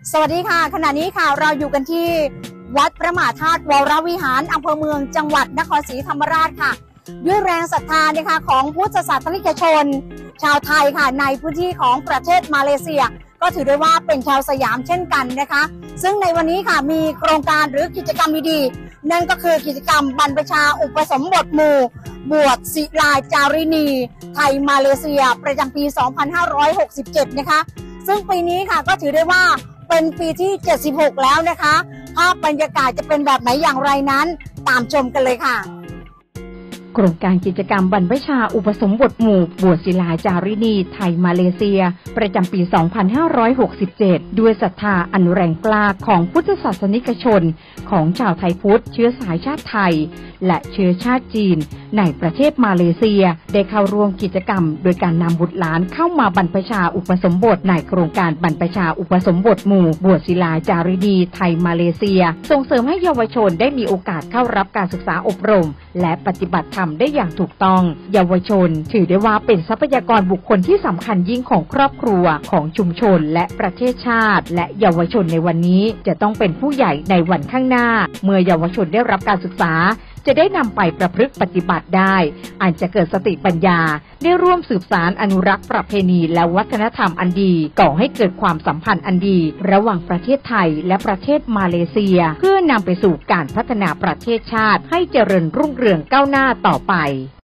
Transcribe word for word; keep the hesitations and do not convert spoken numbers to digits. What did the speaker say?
สวัสดีค่ะขณะนี้ค่ะเราอยู่กันที่วัดพระมหาธาตุวรวิหารอำเภอเมืองจังหวัดนครศรีธรรมราชค่ะด้วยแรงศรัทธานะคะของพุทธศาสนิกชนชาวไทยค่ะในพื้นที่ของประเทศมาเลเซียก็ถือได้ว่าเป็นชาวสยามเช่นกันนะคะซึ่งในวันนี้ค่ะมีโครงการหรือกิจกรรมดีๆนั่นก็คือกิจกรรมบรรพชาอุปสมบทหมู่บวชศิลาจารินีไทยมาเลเซียประจำปี สองพันห้าร้อยหกสิบเจ็ด นะคะซึ่งปีนี้ค่ะก็ถือได้ว่าเป็นปีที่ เจ็ดสิบหก แล้วนะคะภาพบรรยากาศจะเป็นแบบไหนอย่างไรนั้นตามชมกันเลยค่ะโครงการกิจกรรมบรรพชาอุปสมบทหมู่บวชศิลาจารินีไทยมาเลเซียประจำปี สองพันห้าร้อยหกสิบเจ็ด ด้วยศรัทธาอันแรงกล้าของพุทธศาสนิกชนของชาวไทยพุทธเชื้อสายชาติไทยและเชื้อชาติจีนในประเทศมาเลเซียได้เข้าร่วมกิจกรรมโดยการนำบุตรหลานเข้ามาบรรพชาอุปสมบทในโครงการบรรพชาอุปสมบทหมู่บวชศิลาจารินีไทยมาเลเซียส่งเสริมให้เยาวชนได้มีโอกาสเข้ารับการศึกษาอบรมและปฏิบัติธรรมได้อย่างถูกต้องเยาวชนถือได้ว่าเป็นทรัพยากรบุคคลที่สำคัญยิ่งของครอบครัวของชุมชนและประเทศชาติและเยาวชนในวันนี้จะต้องเป็นผู้ใหญ่ในวันข้างหน้าเมื่อเยาวชนได้รับการศึกษาจะได้นำไปประพฤติปฏิบัติได้อาจจะเกิดสติปัญญาได้ร่วมสืบสานอนุรักษ์ประเพณีและวัฒนธรรมอันดีก่อให้เกิดความสัมพันธ์อันดีระหว่างประเทศไทยและประเทศมาเลเซียเพื่อนำไปสู่การพัฒนาประเทศชาติให้เจริญรุ่งเรืองก้าวหน้าต่อไป